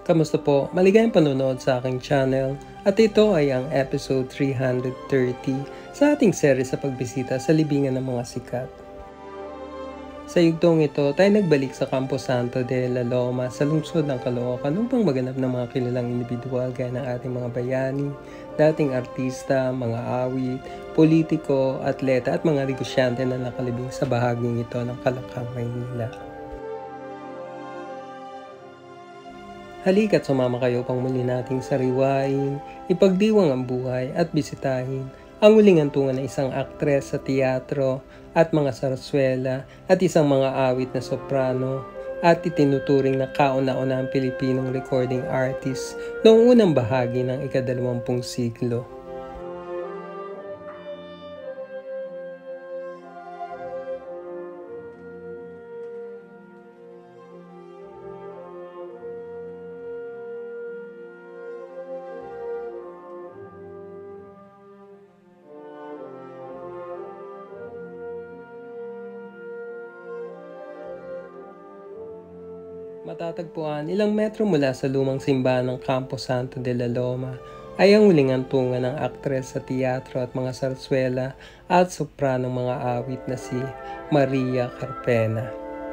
Kamusta po? Maligayang panonood sa aking channel at ito ay ang episode 330 sa ating series sa pagbisita sa libingan ng mga sikat. Sa yugtong ito, tayo nagbalik sa Campo Santo de la Loma sa lungsod ng Caloocan upang maganap ng mga kilalang individual gaya ng ating mga bayani, dating artista, mga awit, politiko, atleta at mga negosyante na nakalibing sa bahaging ito ng Caloocan, Manila. Halika't sumama kayo pang muli nating sariwain, ipagdiwang ang buhay at bisitahin ang huling hantungan ng isang aktres sa teatro at mga sarswela at isang mga awit na soprano at itinuturing na kauna-unahang Pilipinong recording artist noong unang bahagi ng ika-20 siglo. Matatagpuan ilang metro mula sa lumang simbahan ng Campo Santo de la Loma ay ang huling hantungan ng aktres sa teatro at mga sarswela at sopranong mga awit na si Maria Carpena.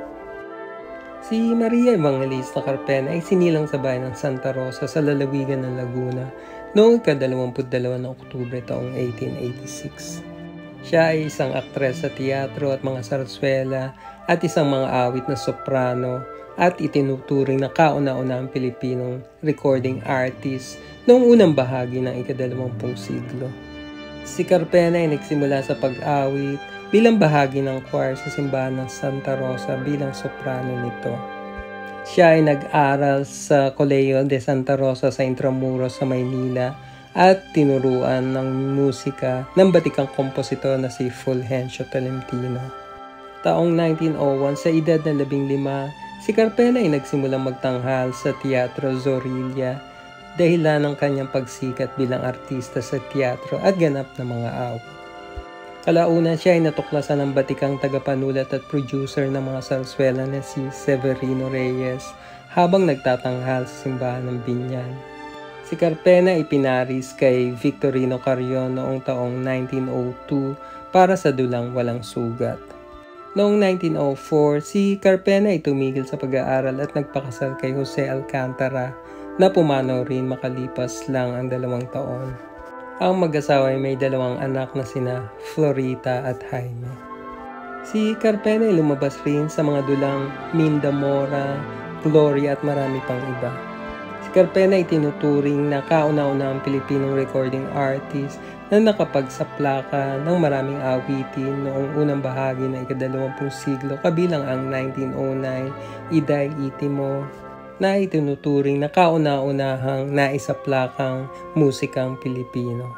Si Maria Evangelista Carpena ay sinilang sa bayan ng Santa Rosa sa lalawigan ng Laguna noong ika-22 ng Oktubre taong 1886. Siya ay isang aktres sa teatro at mga sarswela at isang mga awit na soprano at itinuturing na kauna-unahang Pilipinong recording artist noong unang bahagi ng ika-20 siglo. Si Carpena ay nagsimula sa pag-awit bilang bahagi ng choir sa simbahan ng Santa Rosa bilang soprano nito. Siya ay nag-aral sa Colegio de Santa Rosa sa Intramuros sa Maynila at tinuruan ng musika ng batikang kompositor na si Fulgencio Tolentino. Taong 1901, sa edad na 15, si Carpena ay nagsimulang magtanghal sa Teatro Zorrilla dahilan ng kanyang pagsikat bilang artista sa teatro at ganap na mga awit. Kalaunan siya ay natuklasan ng batikang tagapanulat at producer ng mga sarswela na si Severino Reyes habang nagtatanghal sa simbahan ng Binyan. Si Carpena ay pinaris kay Victorino Carrion noong taong 1902 para sa dulang walang sugat. Noong 1904, si Carpena ay tumigil sa pag-aaral at nagpakasal kay Jose Alcantara na pumanaw rin makalipas lang ang 2 taon. Ang mag-asawa ay may 2 anak na sina Florita at Jaime. Si Carpena ay lumabas rin sa mga dulang Minda Mora, Gloria at marami pang iba. Si Carpena ay tinuturing na kauna-unahang Pilipinong recording artist na nakapagsaplaka ng maraming awitin noong unang bahagi ng ika-20 siglo kabilang ang 1909 Iday Itimo na itinuturing na kauna-unahang naisaplakang musikang Pilipino.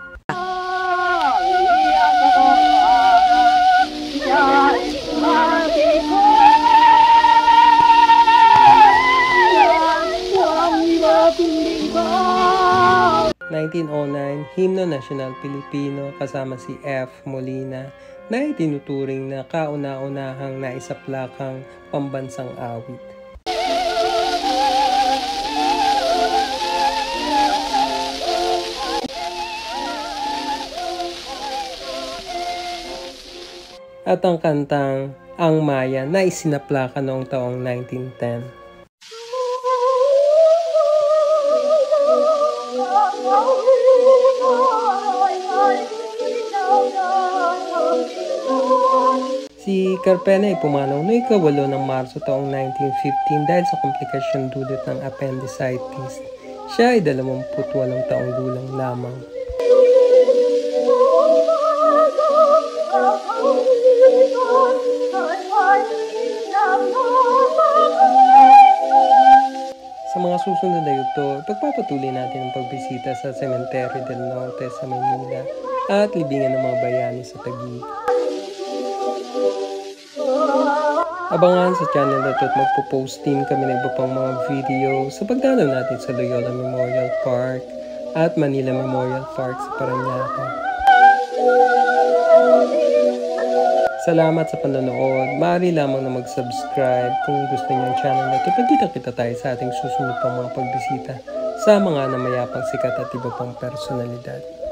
/ 1909, Himno National Pilipino kasama si F. Molina na itinuturing na kauna-unahang naisaplakang pambansang awit. At ang kantang Ang Maya na isinaplaka noong taong 1910. Si Carpena ay pumanaw noong ika-8 ng Marso taong 1915 dahil sa komplikasyon dulot ng appendicitis. Siya ay 28 taong gulang lamang. Sa mga susunod na yugto, pagpapatuloy natin ang pagbisita sa Cementerio del Norte sa Manila at libingan ng mga bayani sa Taguig. Abangan sa channel na ito at magpo-post din kami ng iba pang mga video sa pagdalaw natin sa Loyola Memorial Park at Manila Memorial Park sa Parañaque. Salamat sa panonood. Maaari lamang na mag-subscribe kung gusto niyo ang channel na ito. Pagkita-kita tayo sa ating susunod pang mga pagbisita sa mga namayapang sikat at iba pang personalidad.